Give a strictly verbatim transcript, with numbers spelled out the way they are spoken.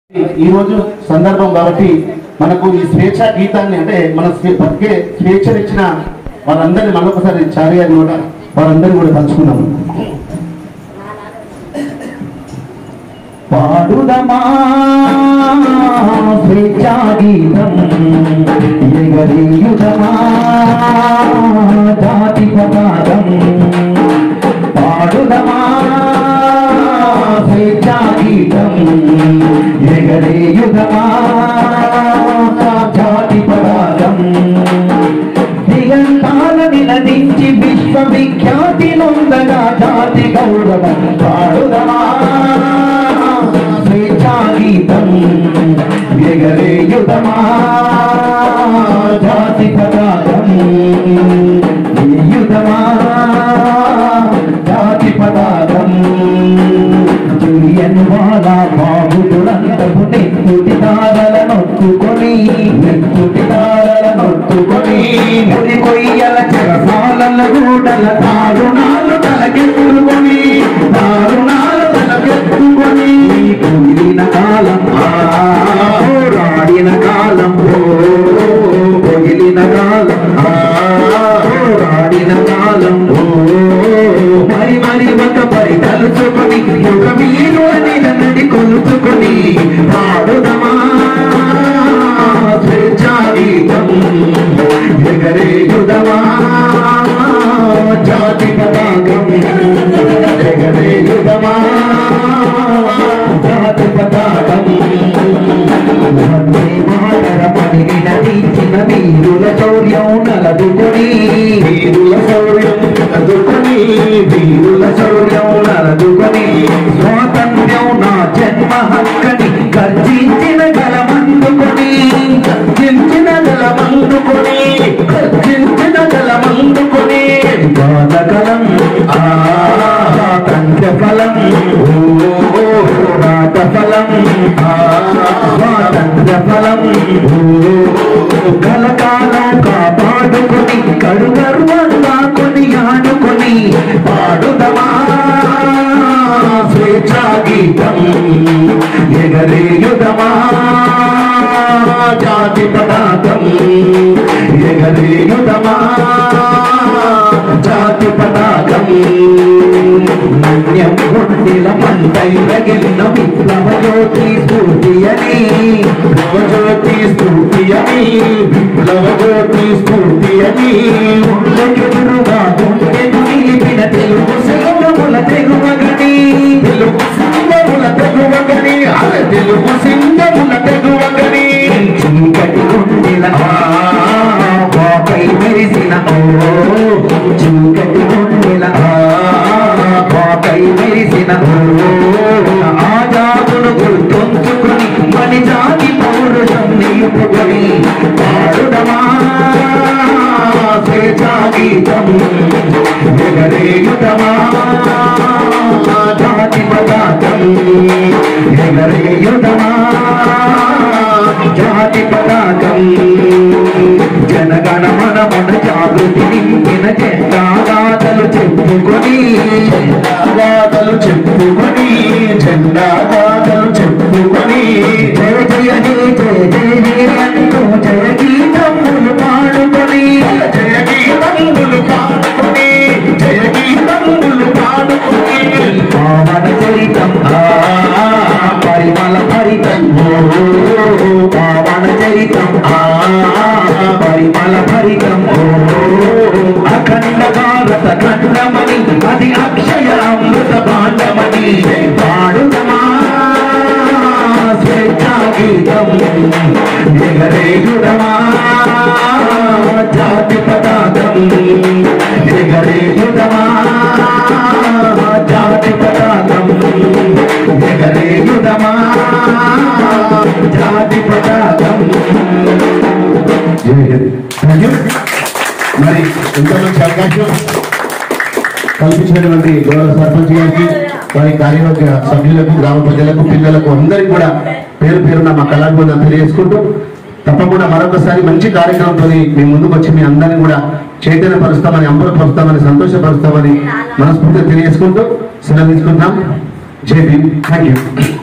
ఈ రోజు సందర్భం కాబట్టి మనకు ఈ స్వేచ్ఛా గీతాన్ని అంటే మన బతికే స్వేచ్ఛనిచ్చిన వారందరినీ మరొకసారి చార్యాన్ని కూడా వారందరినీ కూడా పంచుకున్నాము. పాడుదమా స్వేచ్ఛా గీతం ఎగరేయుదమా జాతి పతాకం పాడుదమా స్వేచ్ఛా గీతం ఎగరేయుదమా జాతి పతాకం దిగంతాల నిలదించి విశ్వవిఖ్యాతి నొందగా జాతి గౌరవం పాడుదమా స్వేచ్ఛా గీతం ఎగరేయుదమా జాతి పతాకం యుదమా జాతి పతాకం జులియన్ వాలా బాబులంతపు నెత్తుటి తారల నొక్కుకొని నెత్తుటి తారల నొక్కుకొని మురి కొయ్యల చెరసాల గూడల తారుణాలు తలకెత్తుకొని తారుణాలు తలకెత్తుకొని పొగిలిన కాలం పోరాడిన కాలం పొగిలిన కాలం పోరాడిన కాలం మరి మరి ఒక పరి తలుచుకొని ఒక మీరు అని నడి కొలుచుకొని పాడుదమా స్వేచ్ఛా గీతం ఎగరేయుదమా జాతి పతాకం ఎగరేయుదమా జాతి పతాకం నటించిన వీరుల శౌర్యం నలదుకొని వీరుల శౌర్యం నలదుకొని వీరుల శౌర్యం నలదుకొని స్వాతంత్ర్యం నా జన్మ హక్కని గర్జించిన గలమందుకొని గర్జించిన గలమందుకొని గర్జించిన గలమందుకొని గానకలం ఆ స్వాతంత్ర్య ఫలం ఓ రాత ఫలం ఆ స్వాతంత్ర్య ఫలం కలకాలం కాపాడుకొని కడుగర్వంగా కొని ఆడుకొని పాడుదమా స్వేచ్ఛా గీతం ఎగరేయుదమా జాతి పతాకం ఎగరేయుదమా జాతి పతాకం నన్యం గుండెల మంటై రగిలిన విప్లవ జ్యోతి స్ఫూర్తి అని జ్యోతి స్ఫూర్తి అని విప్లవ జ్యోతి స్ఫూర్తి అని ఉండెదురుగా గుండెను నిలిపిన తెలుగు సింగముల తెగువగని తెలుగు సింగముల తెగువగని అల తెలుగు సింగముల తెగువగని చీకటి గుండెల పాపై మెరిసిన ఓ చీకటి గుండెల పాపై మెరిసిన ఆజాదును గుర్తుంచుకొని మని జాతి పౌరుషం నిలుపుకొని పాడుదమా స్వేచ్ఛా గీతం ఎగరేయుదమా జాతి పతాకం ఎగరేయుదమా జాతి పతాకం జనగణ మన మన జాగృతి నింపిన జెండాగాథలు చెప్పుకొని జెండాగాథలు చెప్పుకొని జెండాగాథలు చెప్పుకొని జయ జయ జయ జయ జయ అంటూ జయ గీతములు పాడుకొని జయ గీతములు పాడుకొని జయ గీతములు పాడుకొని పావన చరితం పరిమళ భరితం పావన చరితం పరిమళ భరితం అఖండ భారత ఖండమని అది అక్షయ అమృత భాండమని పాడుదమా స్వేచ్ఛా గీతం ఎగరేయుదమా జాతి పతాకం ఎగరేయుదమా జాతి పతాకం ఎగరేయుదమా జాతి పతాకం. మరి ఇంత మంచి అవకాశం కల్పించినటువంటి గౌరవ సర్పంచ్ గారికి వారి కార్యవర్గ సభ్యులకు గ్రామ ప్రజలకు పిల్లలకు అందరికీ కూడా పేరు పేరున మా కళాభివందనం తెలియజేసుకుంటూ తప్పకుండా మరొకసారి మంచి కార్యక్రమంతో మీ ముందుకు వచ్చి మీ అందరినీ కూడా చైతన్యపరుస్తామని అంబరపరుస్తామని సంతోషపరుస్తామని మనస్ఫూర్తిగా తెలియజేసుకుంటూ సెలవు తీసుకుంటాం. జై భీమ్. Thank you.